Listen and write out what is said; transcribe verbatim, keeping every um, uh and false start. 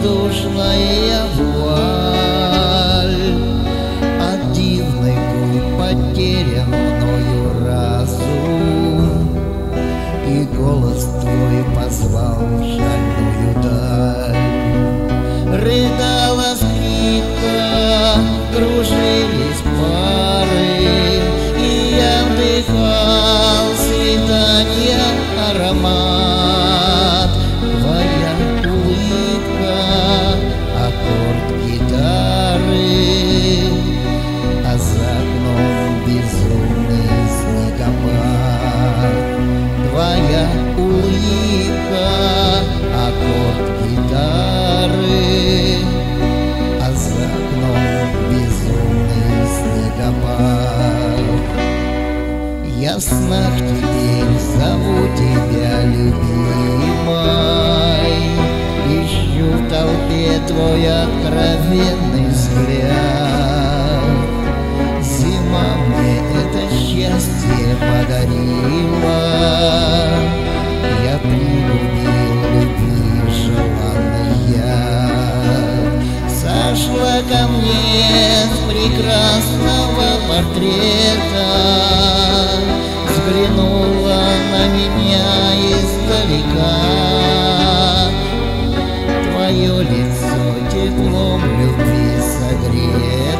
воздушная вуаль. От дивной губ потерян мною разум, и голос твой позвал в шальную даль. Рыдала скрипка, кружились пары, и я вдыхал свиданья аромат. Твоя улыбка, аккорд гитары, а за окном безумный снегопад. Твоя улыбка, аккорд гитары, а за окном безумный снегопад. Я в снах теперь зову тебя, любимой, ищу в толпе твой откровенный взгляд. Зима мне это счастье подарила, я пригубил любви желанный яд. Сошла ко мне с прекрасного портрета, взглянула на меня издалека. Твое лицо теплом любви согрело,